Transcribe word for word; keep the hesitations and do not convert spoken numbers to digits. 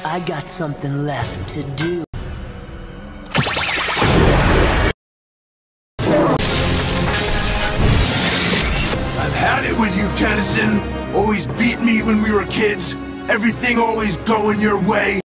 I got something left to do. I've had it with you, Tennyson. Always beat me when we were kids. Everything always going your way.